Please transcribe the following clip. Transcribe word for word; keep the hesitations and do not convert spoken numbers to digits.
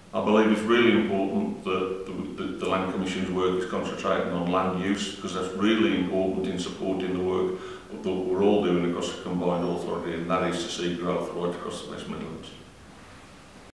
I believe it's really important that the, the, the Land Commission's work is concentrating on land use, because that's really important in supporting the work that we're all doing across the combined authority, and that is to see growth right across the West Midlands.